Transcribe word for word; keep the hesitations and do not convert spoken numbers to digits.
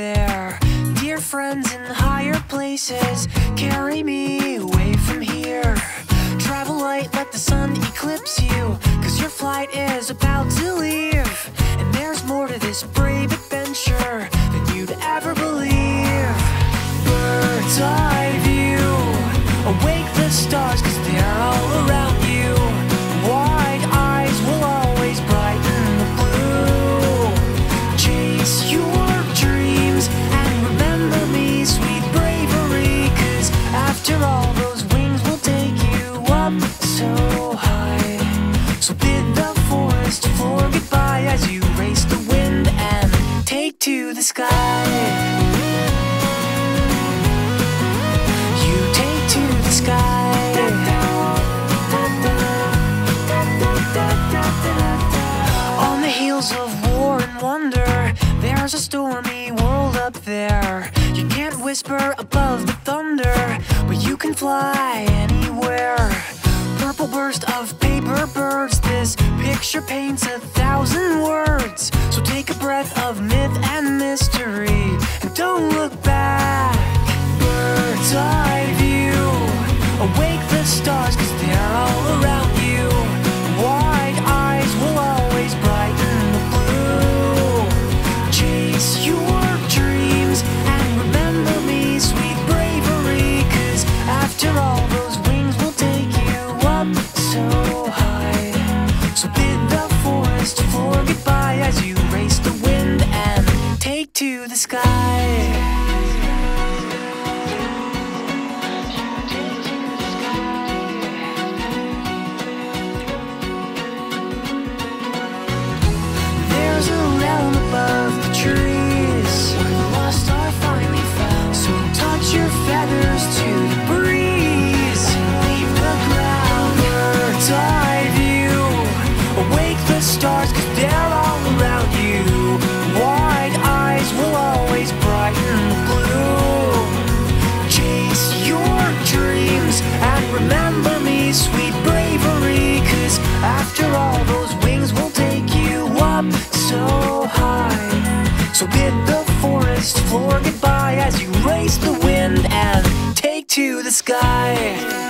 there. Dear friends in higher places, carry me away from here. Travel light, let the sun eclipse you, cause your flight is about to leave. And there's more to this brave adventure than you'd ever believe. Bird's eye view, awake the stars cause they're all around you. Wide eyes will always brighten the blue. Chase your dreams and remember me, sweet bravery, cause after all those wings will take you up so high. So bid the forest floor goodbye as you race the wind and take to the sky. You take to the sky. On the heels of war and wonder, there's a stormy world up there. You can't whisper above the thunder, but you can fly anywhere. Purple burst of paper birds, this picture paints a thousand words. So take a breath of myth and mystery and don't look back. Bird's eye view, awake the stars cause they're all around you. Wide eyes will always brighten the blue. Chase your dreams and remember me, sweet bravery, cause after all those wings will take you up so high. So bid the forest floor goodbye as you race the wind and take to the sky. There's a realm above the trees where the lost are finally found. So touch your feathers to the breeze and leave the ground. Bird's eye view, awake the stars cause they're all around you. Wide eyes will always brighten the blue. Chase your dreams and remember me, sweet bravery, cause after all those wings will take you up so high. So bid the forest floor goodbye as you race the wind and take to the sky.